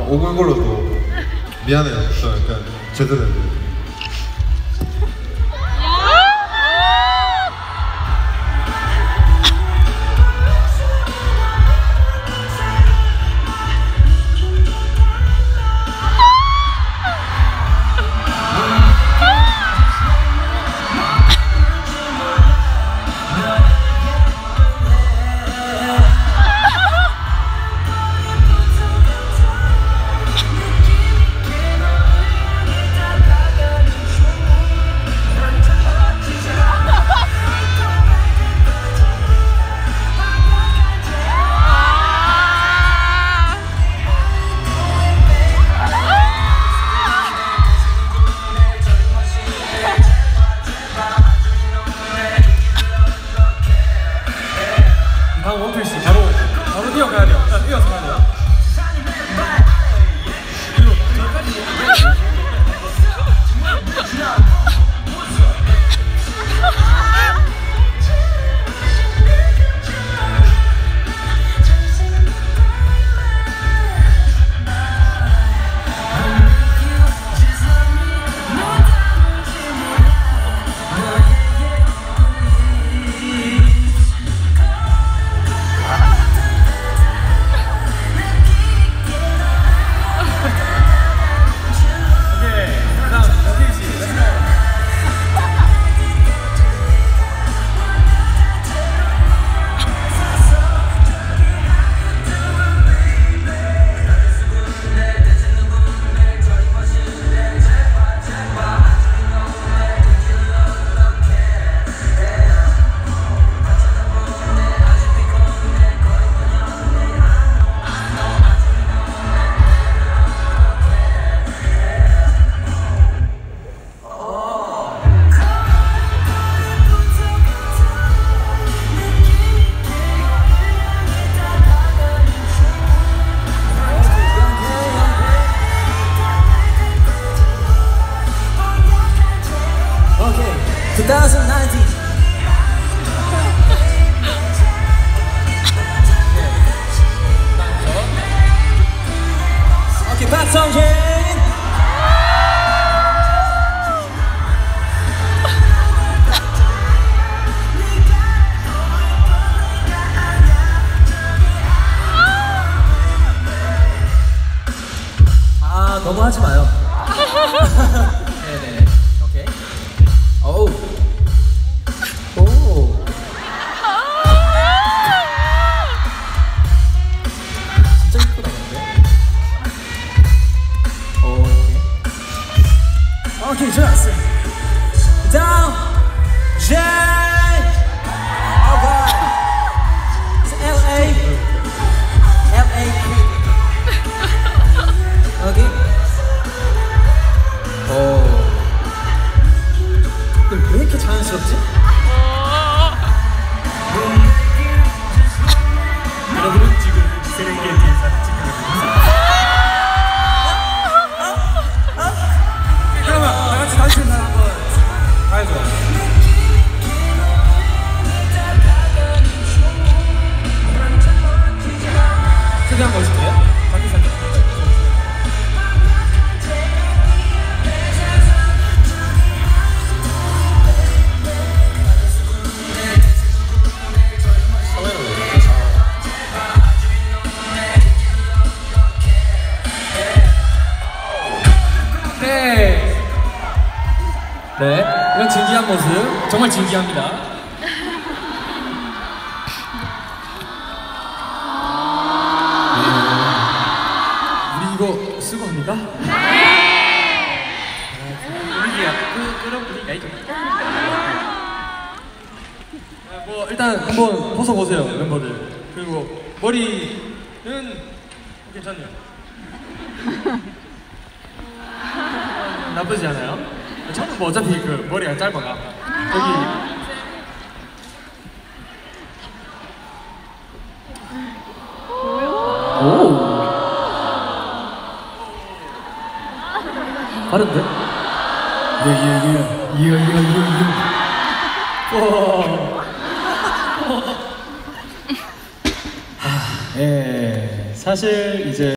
오는 걸로 또 미안해요. 저 약간 제대로 해야 돼요. 다음 원필씨 바로 뛰어가야 돼요. 뛰어서 가야 돼요. 그리고 저까지 박성진 아 너무 하지 마요. 네네 오케이 오우 오 진짜 이쁘다 근데. 오케이 좋았어. 다음 J alright LA 오케이 오 왜 이렇게 자연스럽지? 여러분은 지금 세렝게티에서 찍고 그러면 다 같이 다시 한번 가야죠. 최대한 멋있게요. 바퀴 살짝. 네, 이런 진기한 모습 정말 진기합니다. 우리 이거 쓰고 합니까? 네. 분위기야, 그런 분위기가 있죠. 뭐 일단 한번 벗어보세요 멤버들. 그리고 머리는 괜찮네요. 나쁘지 않아요? 저는 뭐 어차피 그 머리가 짧아가 여기 오 빠른데? 예 사실 이제